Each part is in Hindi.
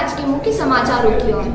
आज के मुख्य समाचारों की ओर।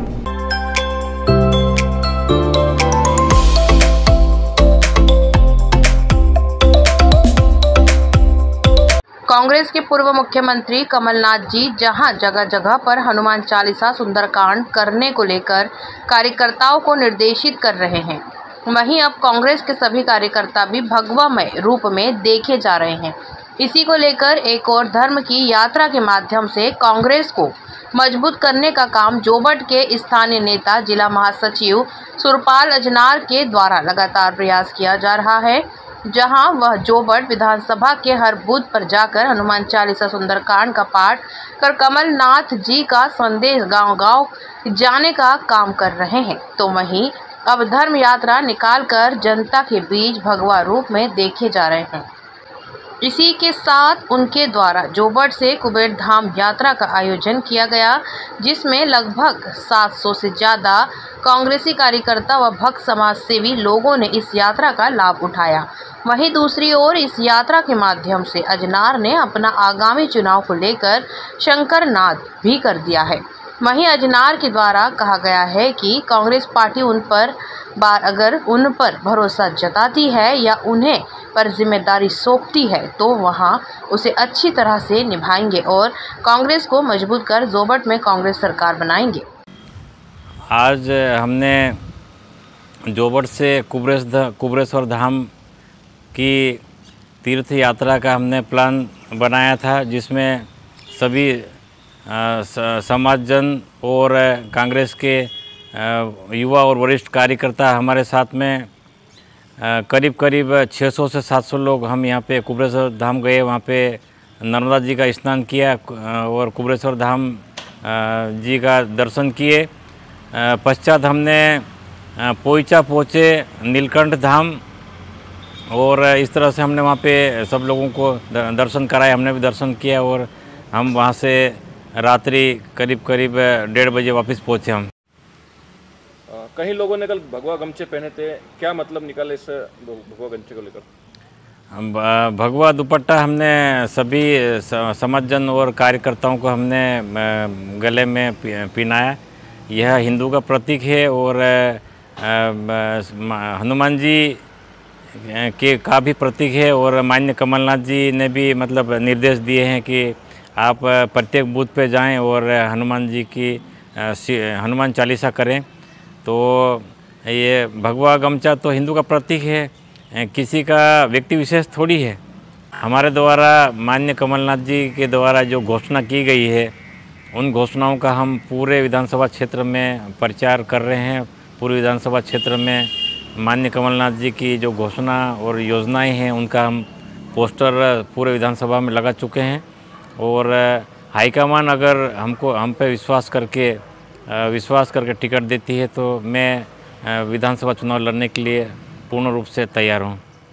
कांग्रेस के पूर्व मुख्यमंत्री कमलनाथ जी जहां जगह जगह पर हनुमान चालीसा सुंदरकांड करने को लेकर कार्यकर्ताओं को निर्देशित कर रहे हैं, वहीं अब कांग्रेस के सभी कार्यकर्ता भी भगवामय रूप में देखे जा रहे हैं। इसी को लेकर एक और धर्म की यात्रा के माध्यम से कांग्रेस को मजबूत करने का काम जोबट के स्थानीय नेता जिला महासचिव सुरपाल अजनार के द्वारा लगातार प्रयास किया जा रहा है, जहां वह जोबट विधानसभा के हर बूथ पर जाकर हनुमान चालीसा सुंदरकांड का पाठ कर कमलनाथ जी का संदेश गांव-गांव जाने का काम कर रहे हैं। तो वहीं अब धर्म यात्रा निकालकर जनता के बीच भगवा रूप में देखे जा रहे हैं। इसी के साथ उनके द्वारा जोबट से कुबेर धाम यात्रा का आयोजन किया गया, जिसमें लगभग 700 से ज़्यादा कांग्रेसी कार्यकर्ता व भक्त समाज सेवी लोगों ने इस यात्रा का लाभ उठाया। वहीं दूसरी ओर इस यात्रा के माध्यम से अजनार ने अपना आगामी चुनाव को लेकर शंकरनाद भी कर दिया है। वहीं अजनार के द्वारा कहा गया है कि कांग्रेस पार्टी अगर उन पर भरोसा जताती है या उन्हें पर जिम्मेदारी सौंपती है तो वहां उसे अच्छी तरह से निभाएंगे और कांग्रेस को मजबूत कर जोबट में कांग्रेस सरकार बनाएंगे। आज हमने जोबट से कुबरेश्वर धाम की तीर्थ यात्रा का हमने प्लान बनाया था, जिसमें सभी समाजजन और कांग्रेस के युवा और वरिष्ठ कार्यकर्ता हमारे साथ में करीब 600 से 700 लोग हम यहाँ पे कुबरेश्वर धाम गए। वहाँ पे नर्मदा जी का स्नान किया और कुबरेश्वर धाम जी का दर्शन किए। पश्चात हमने पोईचा पहुँचे नीलकंठ धाम, और इस तरह से हमने वहाँ पे सब लोगों को दर्शन कराए। हमने भी दर्शन किया और हम वहाँ से रात्रि करीब 1:30 बजे वापस पहुँचे। हम कई लोगों ने कल भगवा गमछे पहने थे, क्या मतलब निकाले इस भगवा गमछे को लेकर? भगवा दुपट्टा हमने सभी समाजजन और कार्यकर्ताओं को हमने गले में पहनाया। यह हिंदू का प्रतीक है और हनुमान जी के का भी प्रतीक है। और माननीय कमलनाथ जी ने भी मतलब निर्देश दिए हैं कि आप प्रत्येक बूथ पे जाएं और हनुमान जी की हनुमान चालीसा करें। तो ये भगवा गमछा तो हिंदू का प्रतीक है, किसी का व्यक्ति विशेष थोड़ी है। हमारे द्वारा माननीय कमलनाथ जी के द्वारा जो घोषणा की गई है, उन घोषणाओं का हम पूरे विधानसभा क्षेत्र में प्रचार कर रहे हैं। पूरे विधानसभा क्षेत्र में माननीय कमलनाथ जी की जो घोषणा और योजनाएं हैं, उनका हम पोस्टर पूरे विधानसभा में लगा चुके हैं। और हाईकमान अगर हम पे विश्वास करके टिकट देती है तो मैं विधानसभा चुनाव लड़ने के लिए पूर्ण रूप से तैयार हूँ।